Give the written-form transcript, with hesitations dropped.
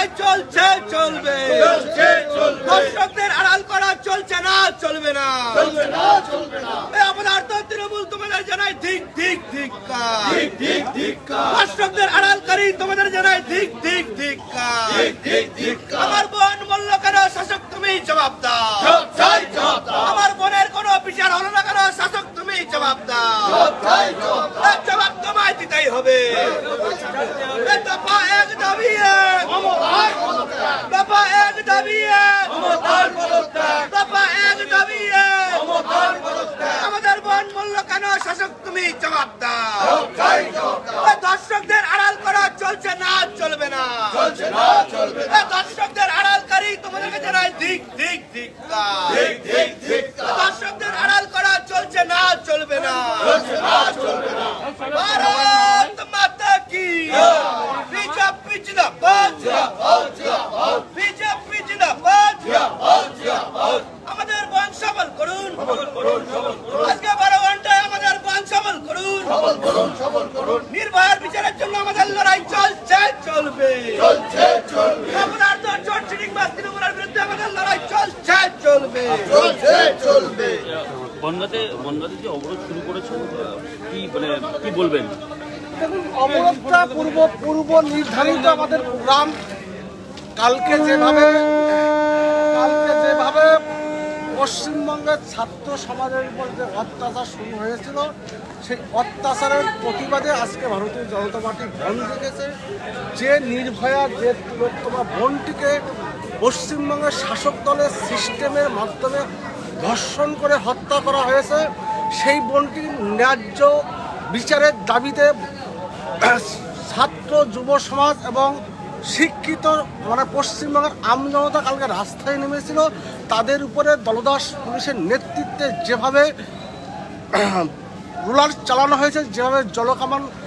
লড়াই চলছে চলবে, দর্শকদের আড়াল করা চলছে না, চলবে না। অপদার্থ তৃণমূল তোমাদের জানাই ঠিক ঠিক ধিক্কার, দর্শকদের আড়ালকারী তোমাদের জানাই ঠিক ঠিক ধিক্কার। আমার বোন বলল কেন শাসক তুমি জবাব দাও, আমার বোনের কোনো বিচার হলো না কেন শাসক তুমি জবাব দাও, জবাব তোমায় দিতেই হবে। দফা এক দাবি, দফা এক দাবি, দফা এক দাবি, আমাদের বোন বলল কেন শাসক তুমি জবাব দাও। দর্শকদের আড়াল করা চলছে না, চলবে না, দর্শকদের আড়ালকারী তোমাদেরকে জানাই ঠিক ঠিক ধিক্কার, দর্শকদের আড়াল করা চলছে না, চলবে না। ভারত মাতা কি, বিজেপি জিন্দাবাদ, বিজেপি জিন্দাবাদ। আমাদের বোন সবল করুন, আজকে 12 ঘন্টায় আমাদের বোন সবল করুন। নির্ভয়ার বিচারের জন্য আমাদের লড়াই চলছে চলবে, অপরাধ চোট চিটিংবাজ তৃণমূলের বিরুদ্ধে আমাদের লড়াই চলছে চলবে। বনগাঁতে যে অবরোধ শুরু করেছে কি বলবেন? দেখুন, অবরোধটা পূর্ব নির্ধারিত আমাদের প্রোগ্রাম। কালকে যেভাবে পশ্চিমবঙ্গের ছাত্র সমাজের উপর যে অত্যাচার শুরু হয়েছিল, সেই অত্যাচারের প্রতিবাদে আজকে ভারতীয় জনতা পার্টি বন্ধ রেখেছে। যে নির্ভয়া যে তিলোত্তমা বোনটিকে পশ্চিমবঙ্গের শাসক দলের সিস্টেমের মাধ্যমে ধর্ষণ করে হত্যা করা হয়েছে, সেই বোনটির ন্যায্য বিচারের দাবিতে ছাত্র যুব সমাজ এবং শিক্ষিত পশ্চিমবঙ্গের আমজনতা কালকে রাস্তায় নেমেছিল। তাদের উপরে দলদাস পুলিশের নেতৃত্বে যেভাবে রুলার চালানো হয়েছে, যেভাবে জলকামান